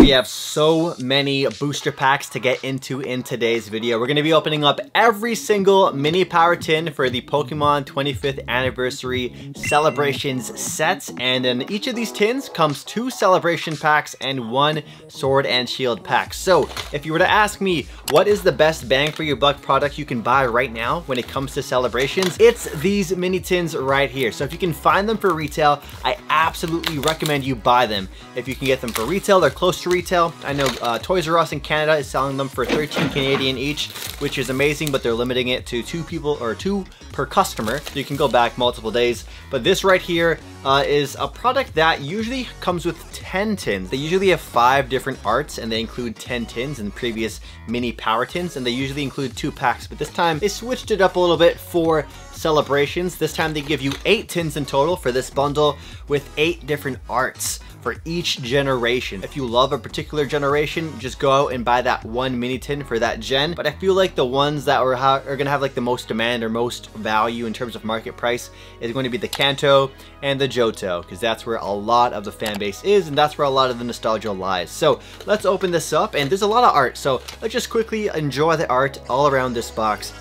We have so many booster packs to get into in today's video. We're going to be opening up every single mini power tin for the Pokemon 25th anniversary celebrations sets, and in each of these tins comes 2 celebration packs and 1 sword and shield pack. So if you were to ask me what is the best bang for your buck product you can buy right now when it comes to celebrations, it's these mini tins right here. So if you can find them for retail, I absolutely recommend you buy them. If you can get them for retail, they're close to retail. I know Toys R Us in Canada is selling them for 13 Canadian each, which is amazing, but they're limiting it to 2 people or 2 per customer. So you can go back multiple days. But this right here is a product that usually comes with 10 tins. They usually have 5 different arts and they include 10 tins in previous mini power tins, and they usually include 2 packs. But this time they switched it up a little bit for celebrations. This time they give you 8 tins in total for this bundle with 8 different arts for each generation. If you love a particular generation, just go out and buy that 1 mini tin for that gen. But I feel like the ones that are gonna have like the most demand or most value in terms of market price is going to be the Kanto and the Johto, because that's where a lot of the fan base is and that's where a lot of the nostalgia lies. So let's open this up, and there's a lot of art. So let's just quickly enjoy the art all around this box.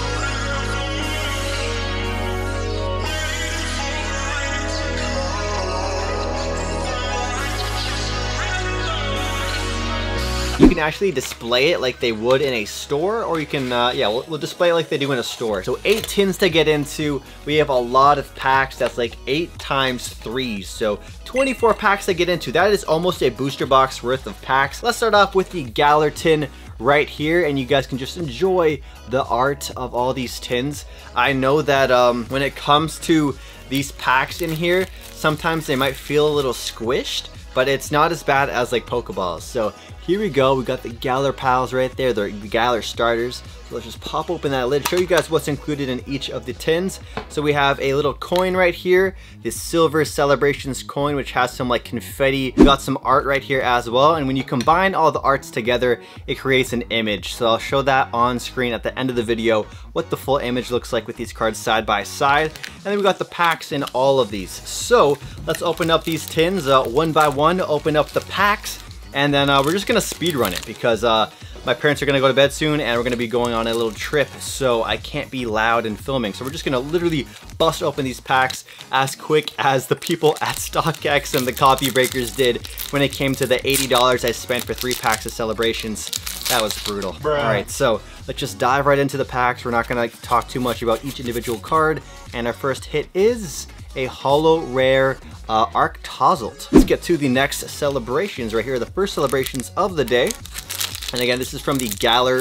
You can actually display it like they would in a store, or you can, yeah, we'll display it like they do in a store. So 8 tins to get into. We have a lot of packs. That's like 8 times 3. So 24 packs to get into. That is almost a booster box worth of packs. Let's start off with the Galar tin right here, and you guys can just enjoy the art of all these tins. I know that when it comes to these packs in here, sometimes they might feel a little squished, but it's not as bad as like Pokeballs. So here we go, we got the Galar Pals right there, the Galar starters. So let's just pop open that lid, show you guys what's included in each of the tins. So we have a little coin right here, this silver celebrations coin, which has some like confetti. We got some art right here as well, and when you combine all the arts together, it creates an image. So I'll show that on screen at the end of the video, what the full image looks like with these cards side by side. And then we got the packs in all of these. So let's open up these tins one by one, open up the packs, and then we're just gonna speed run it because my parents are gonna go to bed soon and we're gonna be going on a little trip, so I can't be loud and filming. So we're just gonna literally bust open these packs as quick as the people at StockX and the Copy Breakers did when it came to the $80 I spent for 3 packs of celebrations. That was brutal. Bruh. All right, so let's just dive right into the packs. We're not gonna talk too much about each individual card, and our first hit is a holo rare Arctozolt. Let's get to the next celebrations right here, the first celebrations of the day. And again, this is from the Galar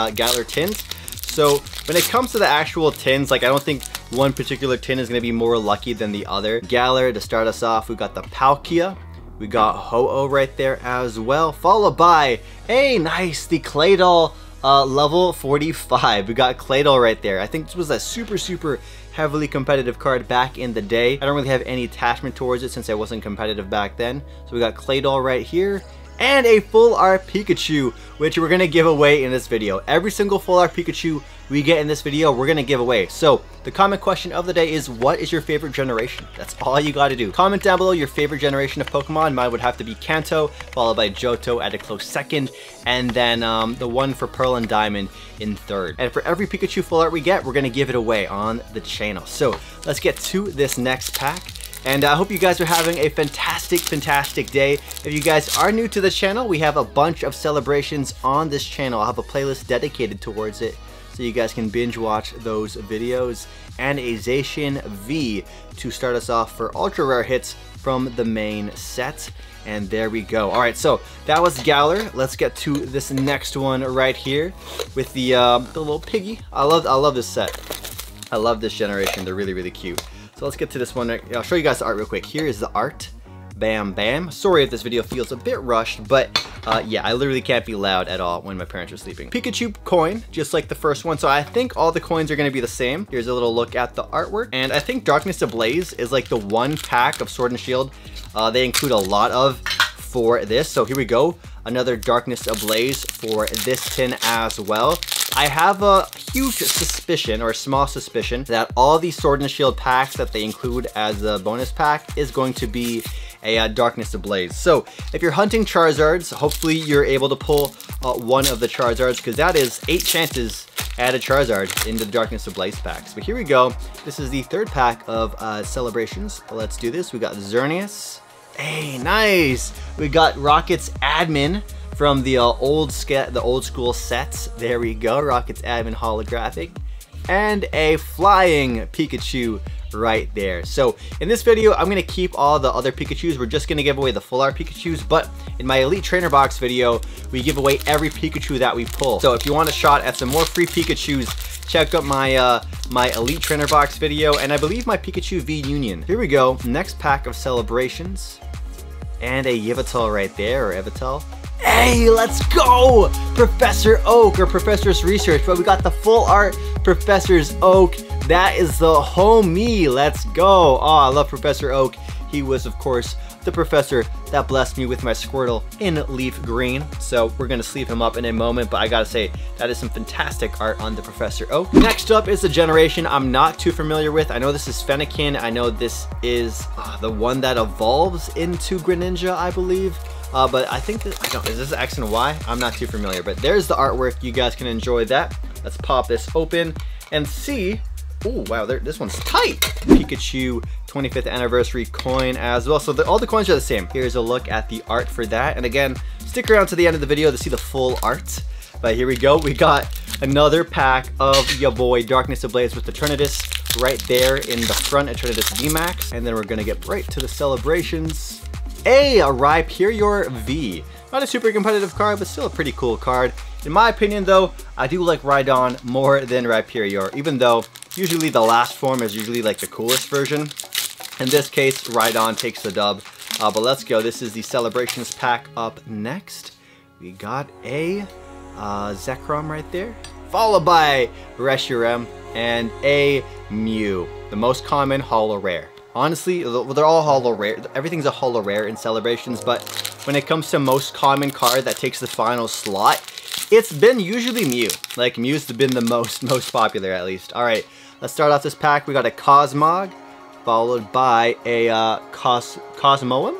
tins. So when it comes to the actual tins, like I don't think one particular tin is gonna be more lucky than the other. Galar, to start us off, we got the Palkia. We got Ho-Oh right there as well, followed by, hey, nice, the Claydol level 45. We got Claydol right there. I think this was a super heavily competitive card back in the day. I don't really have any attachment towards it since I wasn't competitive back then. So we got Claydol right here, and a full art Pikachu, which we're gonna give away in this video. Every single full art Pikachu we get in this video, we're gonna give away. So the comment question of the day is, what is your favorite generation? That's all you gotta do. Comment down below your favorite generation of Pokemon. Mine would have to be Kanto, followed by Johto at a close second, and then the one for Pearl and Diamond in third. And for every Pikachu full art we get, we're gonna give it away on the channel. So let's get to this next pack. And I hope you guys are having a fantastic day. If you guys are new to the channel, we have a bunch of celebrations on this channel. I'll have a playlist dedicated towards it, so you guys can binge watch those videos, and a Zacian V to start us off for ultra rare hits from the main set. And there we go. All right, so that was Galar. Let's get to this next one right here with the little piggy. I love this set. I love this generation. They're really cute. So let's get to this one. I'll show you guys the art real quick. Here is the art. Bam bam. Sorry if this video feels a bit rushed, but yeah, I literally can't be loud at all when my parents are sleeping. Pikachu coin, just like the first one. So I think all the coins are gonna be the same. Here's a little look at the artwork. And I think Darkness Ablaze is like the one pack of Sword and Shield they include a lot of for this. So here we go. Another Darkness Ablaze for this tin as well. I have a huge suspicion, or a small suspicion, that all these Sword and Shield packs that they include as a bonus pack is going to be a Darkness Ablaze. So if you're hunting Charizards, hopefully you're able to pull one of the Charizards, because that is 8 chances at a Charizard in the Darkness Ablaze packs. But here we go. This is the 3rd pack of Celebrations. Let's do this. We got Xerneas. Hey, nice. We got Rocket's Admin from the old school sets. There we go. Rocket's Admin holographic. And a flying Pikachu right there. So in this video, I'm going to keep all the other Pikachus. We're just going to give away the full art Pikachus, but in my Elite Trainer Box video, we give away every Pikachu that we pull. So if you want a shot at some more free Pikachus, check out my my Elite Trainer Box video, and I believe my Pikachu V Union. Here we go, next pack of Celebrations, and a Yveltal right there, or Yveltal. Hey, let's go! Professor Oak, or Professor's Research, but we got the full art Professor's Oak. That is the homie. Let's go. Oh, I love Professor Oak. He was, of course, the professor that blessed me with my Squirtle in Leaf Green. So we're going to sleeve him up in a moment, but I gotta say, that is some fantastic art on the Professor Oak. Next up is a generation I'm not too familiar with. I know this is Fennekin. I know this is the one that evolves into Greninja, I believe. But I think, is this X and Y? I'm not too familiar, but there's the artwork. You guys can enjoy that. Let's pop this open and see. Oh, wow, this one's tight. Pikachu 25th anniversary coin as well. So all the coins are the same. Here's a look at the art for that. And again, stick around to the end of the video to see the full art. But here we go. We got another pack of your boy Darkness Ablaze with the Eternatus right there in the front, Eternatus VMAX. And then we're going to get right to the Celebrations. A Rhyperior V. Not a super competitive card, but still a pretty cool card. In my opinion though, I do like Rhydon more than Rhyperior, even though usually the last form is usually like the coolest version. In this case, Rhydon takes the dub. But let's go. This is the Celebrations pack up next. We got a Zekrom right there, followed by Reshiram and a Mew, the most common holo rare. Honestly, they're all holo rare. Everything's a holo rare in Celebrations, but when it comes to most common card that takes the final slot, it's been usually Mew. Like, Mew's been the most popular, at least. All right, let's start off this pack. We got a Cosmog, followed by a Cosmoem,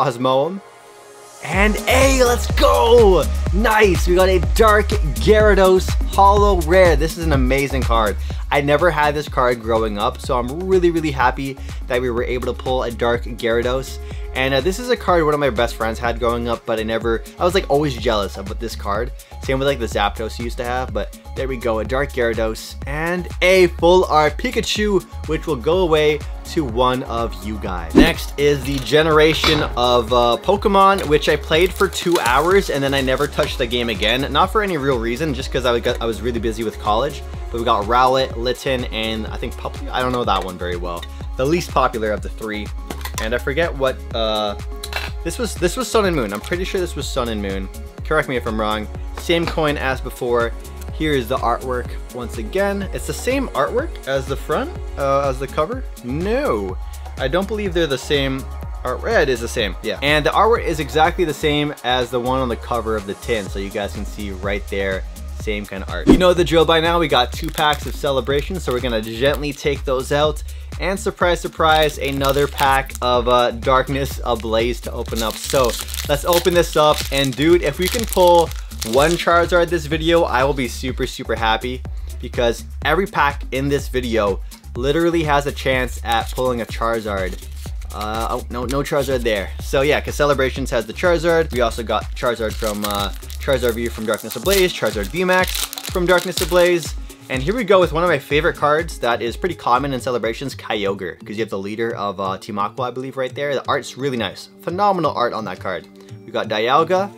and a, let's go! Nice, we got a Dark Gyarados holo rare. This is an amazing card. I never had this card growing up, so I'm really happy that we were able to pull a Dark Gyarados. And this is a card one of my best friends had growing up, but I was like always jealous about this card. Same with like the Zapdos he used to have, but there we go, a Dark Gyarados and a full art Pikachu, which will go away to one of you guys. Next is the generation of Pokemon, which I played for 2 hours and then I never touched the game again. Not for any real reason, just because I was really busy with college. But we got Rowlet, Litten, and I think Puppy. I don't know that one very well. The least popular of the 3. And I forget what, this was Sun and Moon. I'm pretty sure this was Sun and Moon. Correct me if I'm wrong. Same coin as before. Here is the artwork once again. It's the same artwork as the front, as the cover. No, I don't believe they're the same. It is the same, yeah. And the artwork is exactly the same as the one on the cover of the tin. So you guys can see right there, same kind of art. You know the drill by now. We got 2 packs of Celebrations, so we're gonna gently take those out. And surprise, surprise, another pack of Darkness Ablaze to open up. So let's open this up. And dude, if we can pull one Charizard this video, I will be super happy, because every pack in this video literally has a chance at pulling a Charizard. Oh, no Charizard there. So yeah, because Celebrations has the Charizard. We also got Charizard from Charizard V from Darkness Ablaze, Charizard VMAX from Darkness Ablaze. And here we go with one of my favorite cards that is pretty common in Celebrations, Kyogre, because you have the leader of Team Aqua, I believe, right there. The art's really nice. Phenomenal art on that card. We got Dialga.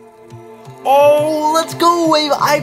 Oh, let's go,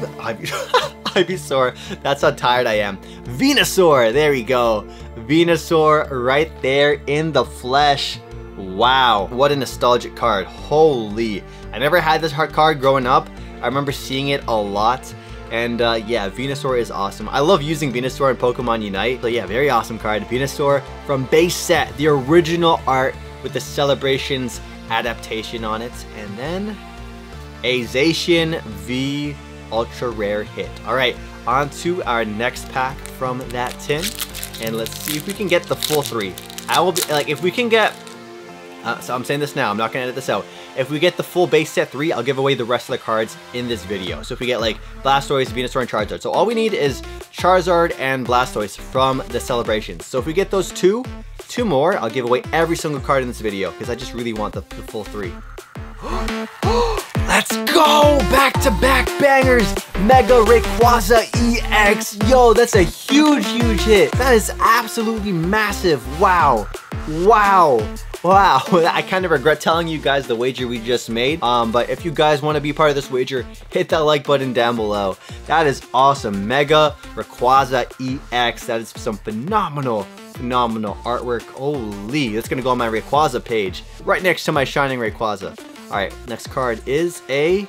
Ivysaur. That's how tired I am. Venusaur, there we go. Venusaur right there in the flesh. Wow, what a nostalgic card. Holy, I never had this card growing up. I remember seeing it a lot. And yeah, Venusaur is awesome. I love using Venusaur in Pokemon Unite. So yeah, very awesome card. Venusaur from base set, the original art with the Celebrations adaptation on it. And then a Zacian V ultra rare hit. All right, on to our next pack from that tin. And let's see if we can get the full 3. I will be like, if we can get So I'm saying this now, I'm not gonna edit this out. If we get the full base set 3, I'll give away the rest of the cards in this video. So if we get like Blastoise, Venusaur, and Charizard. So all we need is Charizard and Blastoise from the celebrations. So if we get those two more, I'll give away every single card in this video because I just really want the full 3. Let's go! Back-to-back bangers! Mega Rayquaza EX! Yo, that's a huge hit! That is absolutely massive! Wow! Wow! Wow, I kind of regret telling you guys the wager we just made, but if you guys want to be part of this wager, hit that like button down below. That is awesome. Mega Rayquaza EX. That is some phenomenal artwork. Holy, that's gonna go on my Rayquaza page, right next to my Shining Rayquaza. Alright, next card is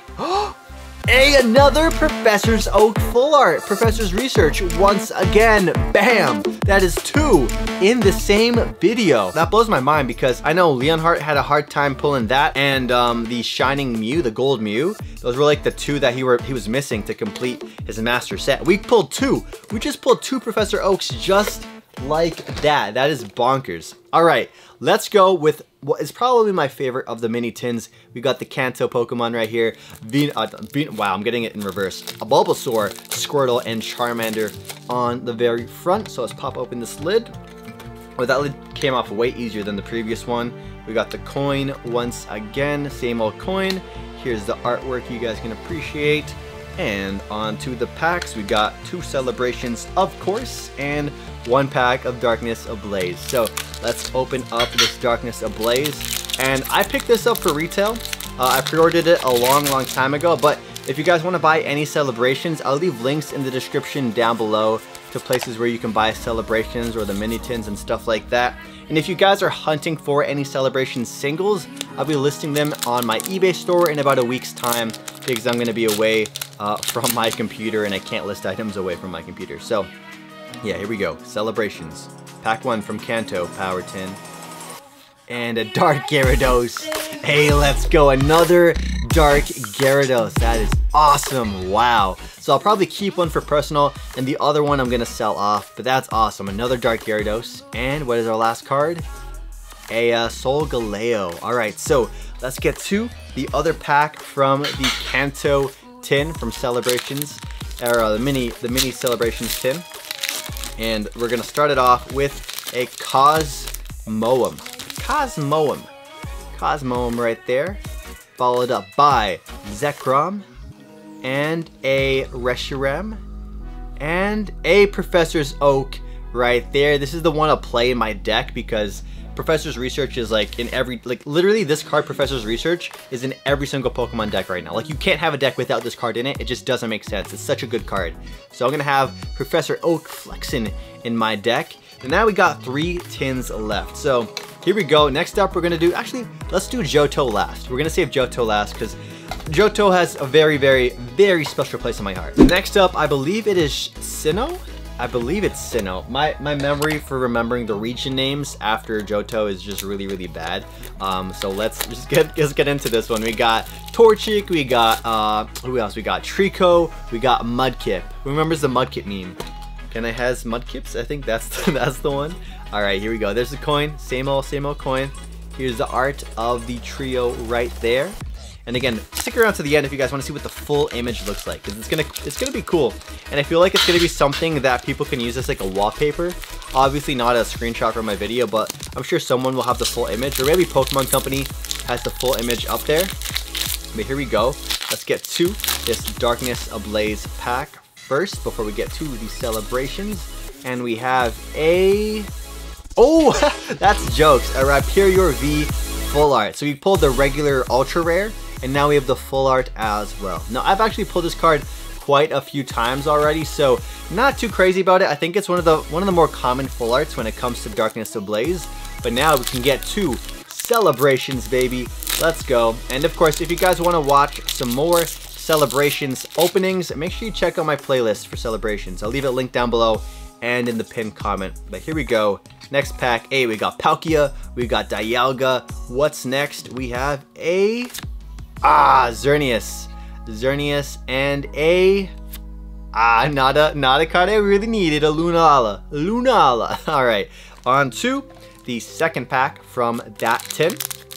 another Professor's Oak Full Art. Professor's Research once again. Bam! That is 2 in the same video. That blows my mind because I know Leonhart had a hard time pulling that and the Shining Mew, the Gold Mew. Those were like the 2 that he was missing to complete his master set. We pulled 2. We just pulled 2 Professor Oaks just like that. That is bonkers. Alright, let's go with what is probably my favorite of the mini tins. We got the Kanto Pokemon right here. Wow, I'm getting it in reverse. A Bulbasaur, Squirtle, and Charmander on the very front. So let's pop open this lid. Oh, that lid came off way easier than the previous one. We got the coin once again, same old coin. Here's the artwork you guys can appreciate. And onto the packs, we got 2 celebrations, of course, and 1 pack of Darkness Ablaze. So let's open up this Darkness Ablaze. And I picked this up for retail. I pre-ordered it a long time ago, but if you guys want to buy any celebrations, I'll leave links in the description down below to places where you can buy celebrations or the mini tins and stuff like that. And if you guys are hunting for any celebration singles, I'll be listing them on my eBay store in about a week's time because I'm going to be away from my computer and I can't list items away from my computer. So yeah, here we go. Celebrations. Pack 1 from Kanto, Power Tin. And a Dark Gyarados. Hey, let's go. Another Dark Gyarados. That is awesome. Wow. So I'll probably keep one for personal and the other one I'm going to sell off. But that's awesome. Another Dark Gyarados. And what is our last card? A Solgaleo. Alright, so let's get to the other pack from the Kanto tin from Celebrations. Or the mini Celebrations tin. And we're going to start it off with a Cosmoem. Cosmoem right there. Followed up by Zekrom. And a Reshiram. And a Professor's Oak right there. This is the one I'll play in my deck because Professor's Research is like in every, like literally this card, Professor's Research, is in every single Pokemon deck right now. Like you can't have a deck without this card in it. It just doesn't make sense. It's such a good card. So I'm gonna have Professor Oak flexing in my deck. And now we got 3 tins left. So here we go. Next up, we're gonna do, actually, let's do Johto last. We're gonna save Johto last because Johto has a very special place in my heart. Next up, I believe it is Sinnoh. I believe it's Sinnoh. My memory for remembering the region names after Johto is just really bad. So let's get into this one. We got Torchic, we got who else? We got Trico, we got Mudkip. Who remembers the Mudkip meme? Can I has Mudkips? I think that's the one. All right, here we go. There's the coin. Same old coin. Here's the art of the trio right there. And again, stick around to the end if you guys want to see what the full image looks like, because it's gonna be cool. And I feel like it's gonna be something that people can use as like a wallpaper. Obviously not a screenshot from my video, but I'm sure someone will have the full image, or maybe Pokemon Company has the full image up there. But here we go. Let's get to this Darkness Ablaze pack first before we get to the celebrations. And we have a... Oh, that's jokes. A Rhyperior V full art. So we pulled the regular ultra rare, and now we have the full art as well. Now I've actually pulled this card quite a few times already, so not too crazy about it. I think it's one of the more common full arts when it comes to Darkness Ablaze. But now we can get to celebrations, baby. Let's go. And of course, if you guys want to watch some more celebrations openings, make sure you check out my playlist for celebrations. I'll leave it linked down below and in the pinned comment. But here we go. Next pack. Hey, we got Palkia, we got Dialga. What's next? We have a Xerneas, and a not a card I really needed, a Lunala. All right, on to the second pack from that tin.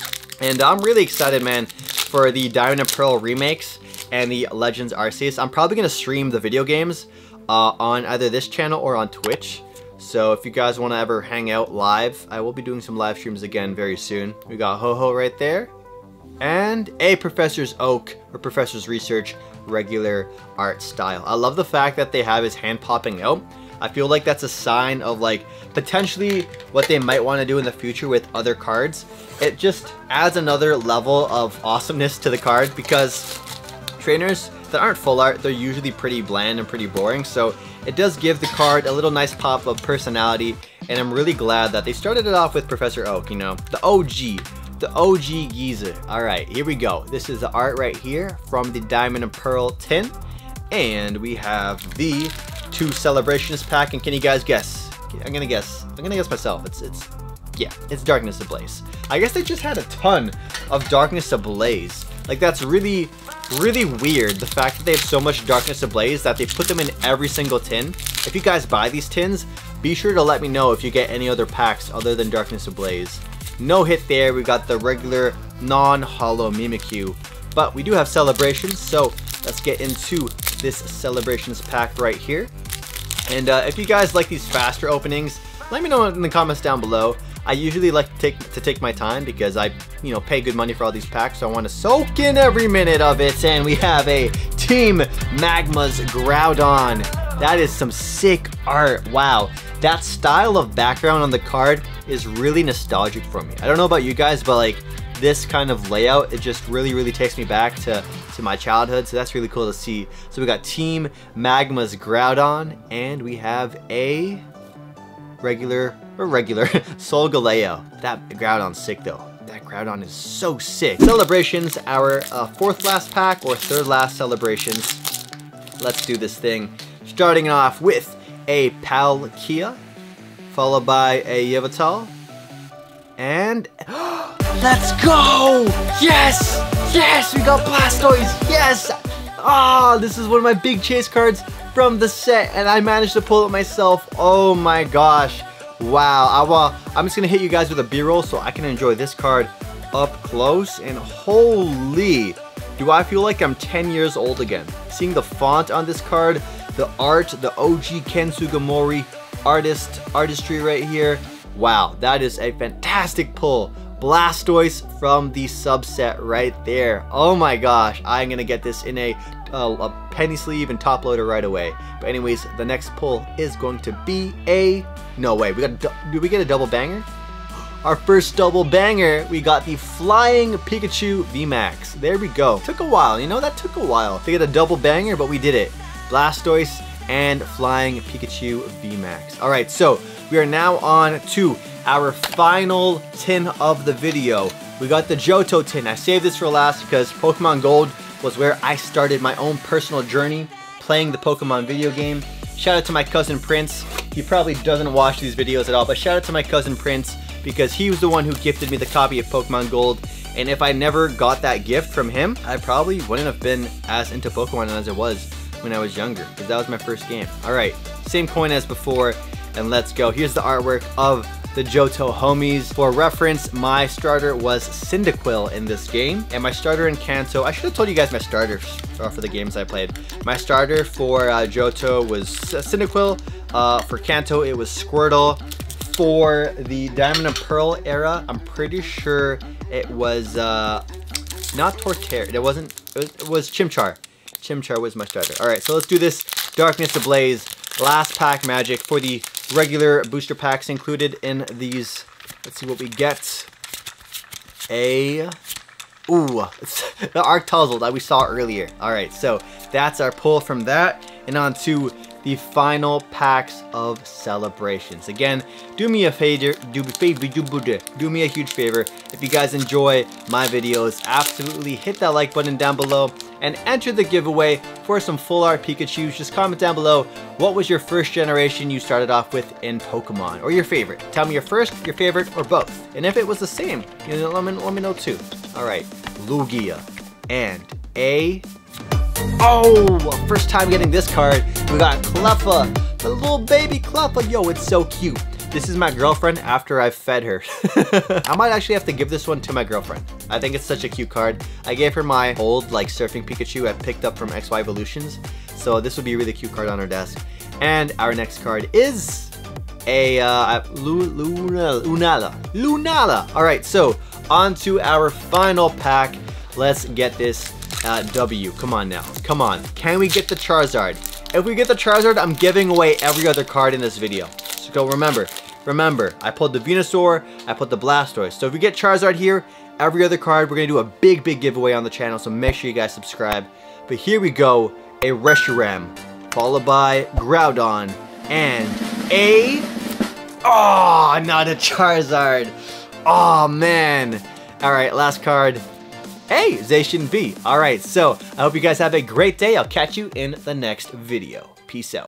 And I'm really excited, man, for the Diamond and Pearl remakes and the Legends Arceus. I'm probably going to stream the video games on either this channel or on Twitch. So if you guys want to ever hang out live, I will be doing some live streams again very soon. We got Ho-Ho right there. And a Professor's Oak or Professor's Research regular art style. I love the fact that they have his hand popping out. I feel like that's a sign of like potentially what they might want to do in the future with other cards. It just adds another level of awesomeness to the card, because trainers that aren't full art, they're usually pretty bland and pretty boring. So it does give the card a little nice pop of personality, and I'm really glad that they started it off with Professor Oak, you know, the OG geezer. All right, here we go. This is the art right here from the Diamond and Pearl tin, and we have the 2 Celebrations pack. And can you guys guess? I'm gonna guess myself. It's Darkness Ablaze. I guess they just had a ton of Darkness Ablaze. Like, that's really weird, the fact that they have so much Darkness Ablaze that they put them in every single tin. If you guys buy these tins, be sure to let me know if you get any other packs other than Darkness Ablaze. No hit there. We got the regular non-holo Mimikyu, but we do have Celebrations, so let's get into this Celebrations pack right here. And if you guys like these faster openings, let me know in the comments down below. I usually like to take my time because I, you know, pay good money for all these packs, so I want to soak in every minute of it. And we have a Team Magma's Groudon. That is some sick art. Wow, that style of background on the card is really nostalgic for me. I don't know about you guys, but like this kind of layout, it just really takes me back to my childhood. So that's really cool to see. So we got Team Magma's Groudon, and we have a regular Solgaleo. That Groudon's sick though. That Groudon is so sick. Celebrations, our 4th last pack or 3rd last Celebrations. Let's do this thing. Starting off with a Palkia, followed by a Yveltal, and let's go! Yes! Yes! We got Blastoise! Yes! Ah, this is one of my big chase cards from the set, and I managed to pull it myself. Oh my gosh. Wow. I'm just gonna hit you guys with a B-roll so I can enjoy this card up close, and holy, do I feel like I'm 10 years old again. Seeing the font on this card, the art, the OG Ken Sugimori artistry right here. Wow, that is a fantastic pull. Blastoise from the subset right there. Oh my gosh, I'm gonna get this in a penny sleeve and top loader right away. But anyways, the next pull is going to be a, no way, did we get a double banger? Our first double banger, we got the Flying Pikachu VMAX. There we go. Took a while, you know, that took a while to get a double banger, but we did it. Blastoise and Flying Pikachu VMAX. All right, so we are now on to our final tin of the video. We got the Johto tin. I saved this for last because Pokemon Gold was where I started my own personal journey playing the Pokemon video game. Shout out to my cousin Prince. He probably doesn't watch these videos at all, but shout out to my cousin Prince because he was the one who gifted me the copy of Pokemon Gold. And if I never got that gift from him, I probably wouldn't have been as into Pokemon as I was when I was younger, because that was my first game. All right, same coin as before, and let's go. Here's the artwork of the Johto homies. For reference, my starter was Cyndaquil in this game, and my starter in Kanto, I should have told you guys my starters for the games I played. My starter for Johto was Cyndaquil. For Kanto, it was Squirtle. For the Diamond and Pearl era, I'm pretty sure it was not Torterra. It was Chimchar. Chimchar was my starter. All right, so let's do this Darkness Ablaze last pack magic for the regular booster packs included in these. Let's see what we get. It's the Arctozzle that we saw earlier. All right, so that's our pull from that, and on to the final packs of Celebrations. Again, do me a favor, do me a huge favor. If you guys enjoy my videos, absolutely hit that like button down below and enter the giveaway for some full art Pikachus. Just comment down below, what was your first generation you started off with in Pokemon, or your favorite? Tell me your first, your favorite, or both. And if it was the same, you know, let me know too. All right, Lugia and first time getting this card. We got Cleffa, the little baby Cleffa. Yo, it's so cute. This is my girlfriend after I've fed her. I might actually have to give this one to my girlfriend. I think it's such a cute card. I gave her my old like surfing Pikachu I picked up from XY Evolutions. So this would be a really cute card on her desk. And our next card is a Lunala. All right, so on to our final pack. Let's get this W. Come on now. Come on. Can we get the Charizard? If we get the Charizard, I'm giving away every other card in this video. So remember, I pulled the Venusaur, I put the Blastoise. So if we get Charizard here, every other card, we're going to do a big giveaway on the channel. So make sure you guys subscribe. But here we go. A Reshiram, followed by Groudon, and a... Oh, not a Charizard. Oh, man. All right, last card. Hey, Zacian V. All right, so I hope you guys have a great day. I'll catch you in the next video. Peace out.